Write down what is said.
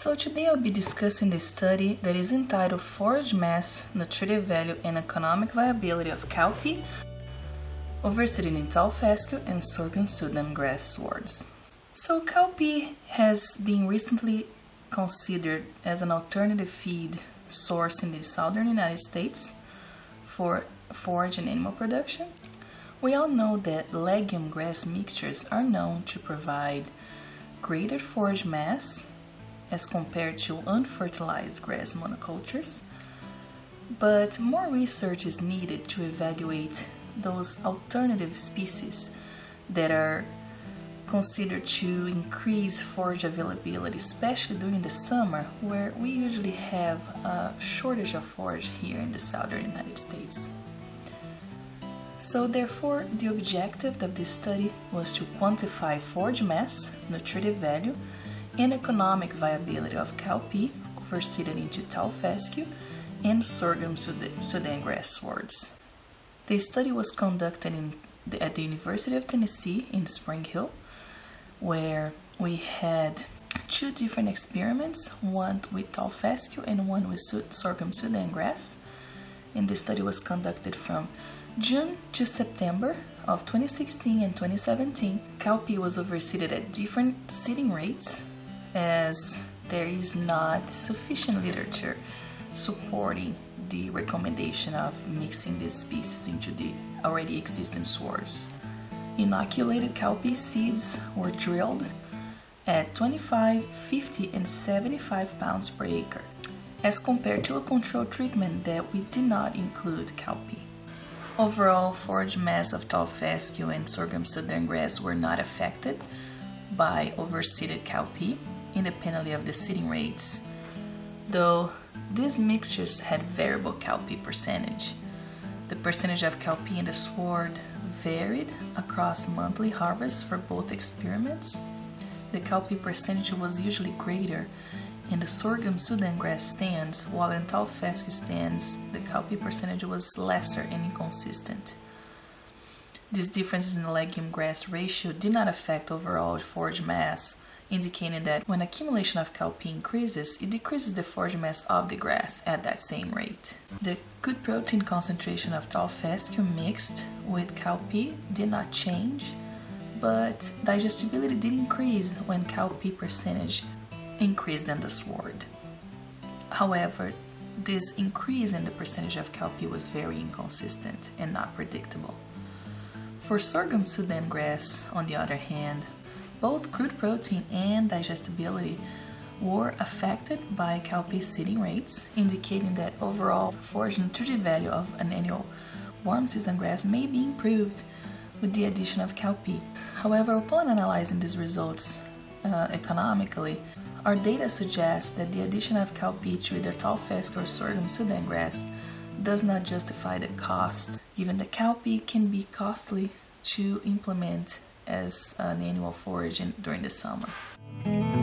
So today I'll be discussing the study that is entitled Forage Mass, Nutritive Value and Economic Viability of Cowpea, Overseeding in Tall Fescue and Sorghum-Sudangrass Swards. So cowpea has been recently considered as an alternative feed source in the southern United States for forage and animal production. We all know that legume grass mixtures are known to provide greater forage mass as compared to unfertilized grass monocultures, but more research is needed to evaluate those alternative species that are considered to increase forage availability, especially during the summer, where we usually have a shortage of forage here in the southern United States. So therefore, the objective of this study was to quantify forage mass, nutritive value, and economic viability of cowpea, overseeded into tall fescue, and Sorghum-Sudangrass Swards. The study was conducted at the University of Tennessee in Spring Hill, where we had two different experiments, one with tall fescue and one with Sorghum-Sudangrass. And the study was conducted from June to September of 2016 and 2017. Cowpea was overseeded at different seeding rates, as there is not sufficient literature supporting the recommendation of mixing these species into the already existing swards. Inoculated cowpea seeds were drilled at 25, 50, and 75 pounds per acre, as compared to a control treatment that we did not include cowpea. Overall, forage mass of tall fescue and Sorghum-Sudangrass were not affected by overseeded cowpea, independently of the seeding rates, though these mixtures had variable cowpea percentage. The percentage of cowpea in the sward varied across monthly harvests for both experiments. The cowpea percentage was usually greater in the Sorghum-Sudangrass stands, while in tall fescue stands the cowpea percentage was lesser and inconsistent. These differences in the legume grass ratio did not affect overall forage mass, indicating that when accumulation of cowpea increases, it decreases the forage mass of the grass at that same rate. The good protein concentration of tall fescue mixed with cowpea did not change, but digestibility did increase when cowpea percentage increased in the sward. However, this increase in the percentage of cowpea was very inconsistent and not predictable. For Sorghum-Sudangrass, on the other hand, both crude protein and digestibility were affected by cowpea seeding rates, indicating that overall forage nutritive value of an annual warm season grass may be improved with the addition of cowpea. However, upon analyzing these results economically, our data suggests that the addition of cowpea to either tall fescue or Sorghum-Sudangrass does not justify the cost, given that cowpea can be costly to implement as an annual forage during the summer.